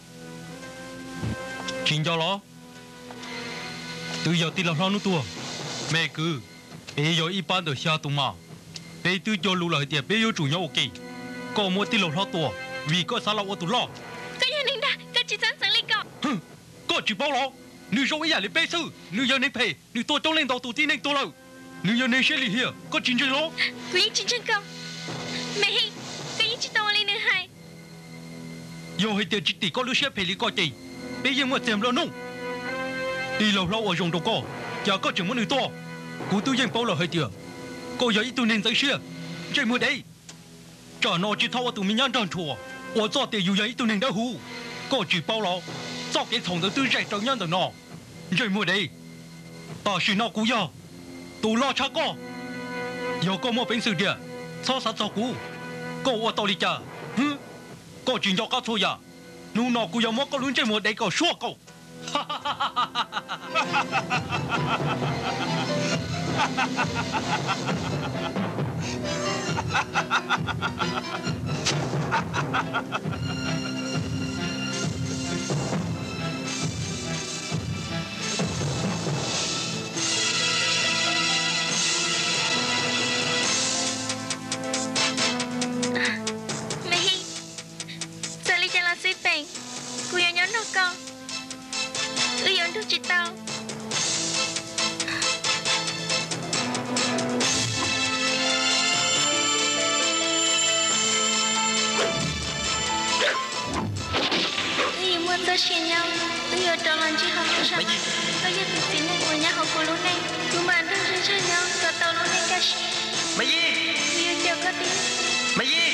錢咗咯都有啲落落努多咩cứ bây giờ一般都下tụ mà bây tôi cho lũ lại tiền bây giờ chủ nhau ok có một tí lột lo tua vì có sao lâu tụ lo cái nhà này đã cái chị sẵn sàng lên cọ có chỉ bao lo nữ số ấy là lấy bê sư nữ giờ nên phê nữ tôi trong lên đầu tụ tin nên tôi lâu nữ giờ nên sẽ lì here có chính chơi lo quý chính chân cọ mẹ hi cái chị tao lên nữa hai giờ hay tiền chỉ tỷ có lũ sẽ phê lý coi chị bây giờ một tiền lo nung đi lâu lâu ở dùng đồ co giờ có chừng một nữ to cú tôiยังbao lo hay tiền có giờ ít tôi nên tới xưa chơi mua đấy cho nó chỉ thao tụi mình nhăn tròn chùa我做的有人一都能得胡個住包咯作嘅從頭都係做樣度喏最冇地但是那股呀都攞差個有個冇本事嘅初實做股個我道理咋個轉咗家錯呀努那股有冇個亂最冇地個說個哈哈哈哈 mẹ hi giờ đi cho là suy bền cô yêu nhớ nó con yêu được chị tao tôi xin nhau tôi giờ trò lần chỉ học tôi sao tôi giờ tự tin này của nhà học của lúc này cứ mà tôi sẽ cho nhau rồi tao lúc này cả mày gì tôi giờ chờ có tiếng mày gì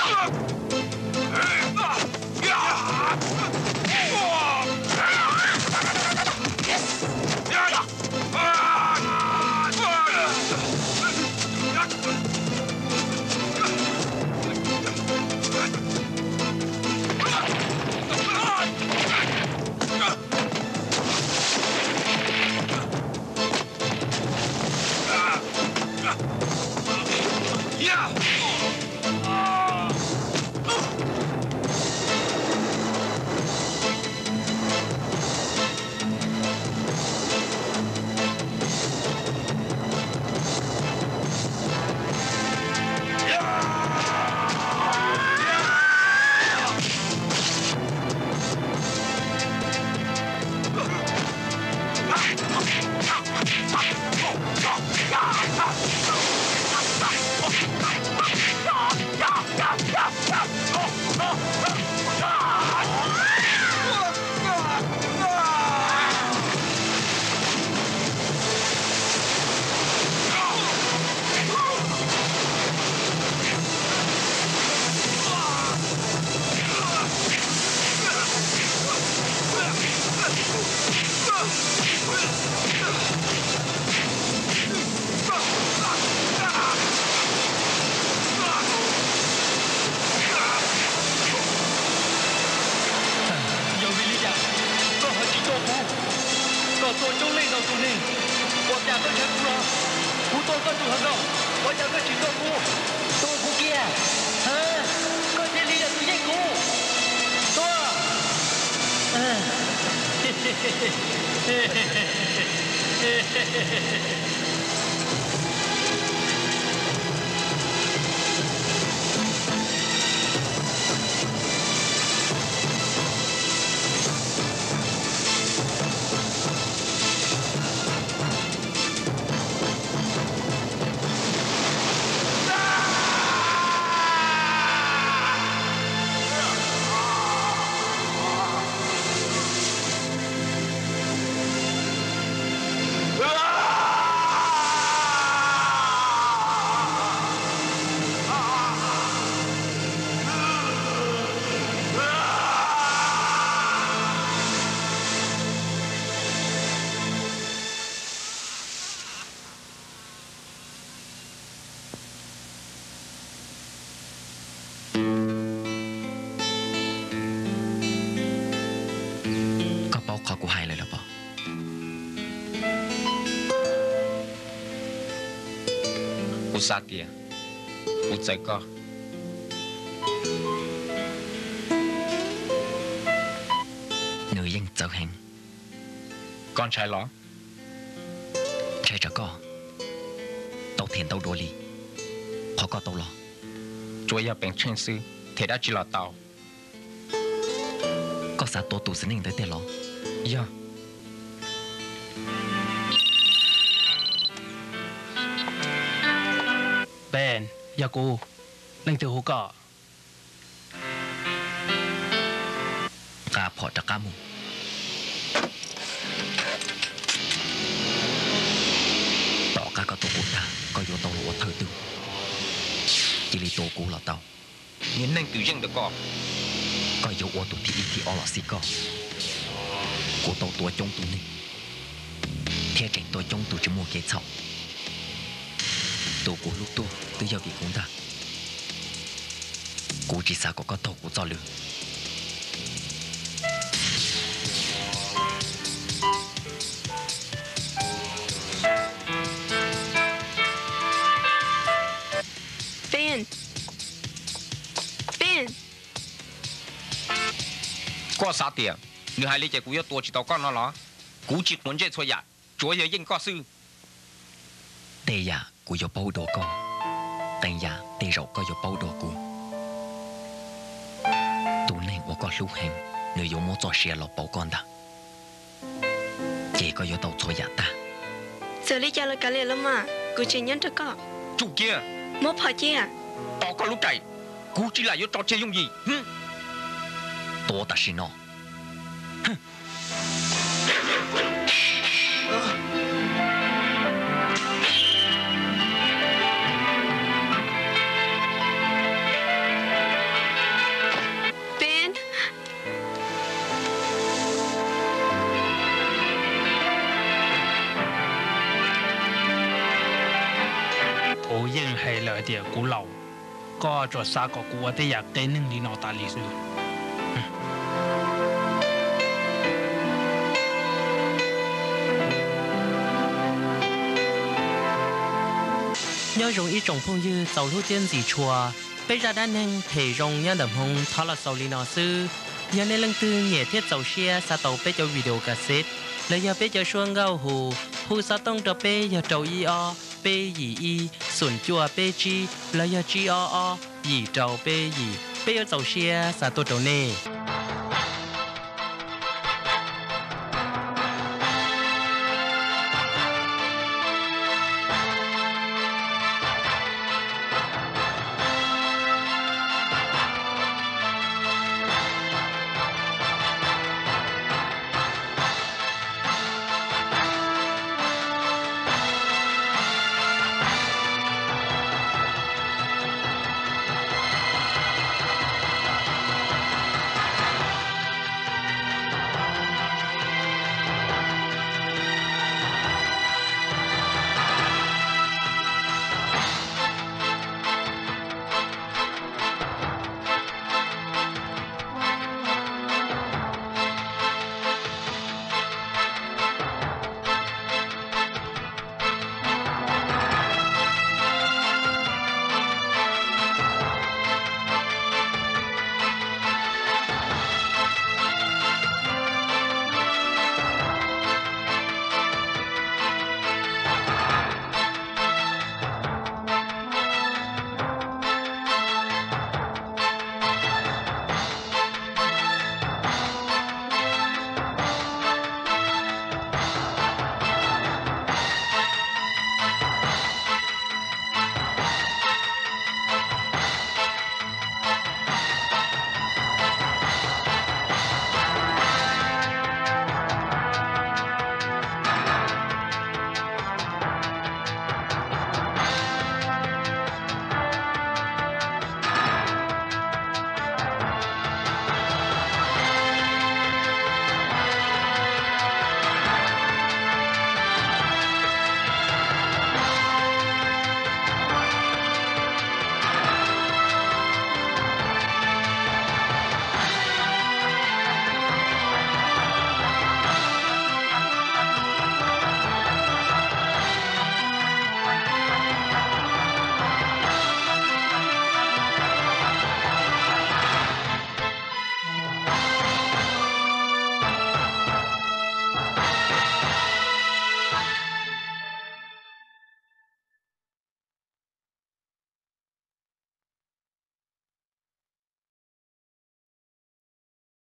Sa tia, chạy co. Nữ dân trở hành. Con trai ló. Trai trở co. Tàu thiền tàu đua ly. Họ có tàu lò. Chúa yêu bèn chân sư, thế đã chỉ là tàu. Có xã tổ tù sinh hình tới tê lò. Dạ. Ben, ya cô, nâng từ hú cọ. Cả phỏ trả cá mù. Tỏ cá có tổ cụ ta, có vô tàu lụa thơ tư. Chỉ lý tổ cụ là tàu. Nhìn nâng từ dân được co. Có vô ô tụ thị ý thị ô lọ xí co. Cụ tàu tuổi trong tụ này. Thế trình tôi trong tụ chỉ mua ghế chọc. Tổ cụ lúc tu tự do vì cũng ta. Cụ chỉ xa có tàu cụ cho lửa. Ben. Ben. Có sao tia, người hai lý chạy cụ yêu tua chỉ tàu con nó ló. Cụ chỉ muốn chạy thôi dạ, chúa yêu dân có sư. Tê dạ cụ yêu bao đồ con. Tên dạ tê rậu có yêu bao đồ cụ. Tụ này tôi có lưu hành, người yêu mua cho xe lọ bao con ta. Chị có yêu tàu thôi dạ ta. Giờ lý cho là cả lệ lắm mà, cụ chỉ nhắn cho có. Chủ kia. Một phải chứ à? Tao có lúc chạy, cụ chỉ là yêu trò chơi dùng gì? Tôi ta xin nó. hay lợi địa cú lầu có cho xa có cú ở đây giặc tên nâng đi nọ ta lý sư nhớ dùng ít trồng phong như tàu lúa tiên gì chùa bây giờ đã nên thể dùng nhớ đầm hông thọ là sầu lý nọ sư nhớ nên lưng tư nhẹ thiết tàu xe sa tàu bây giờ video cassette lấy giờ bây giờ xuân gạo hù sa tông cho bây giờ trâu y o bây gì y xuân chùa bây chi lấy giờ chi o y trâu bây gì bây giờ tàu xe sa tô trâu nè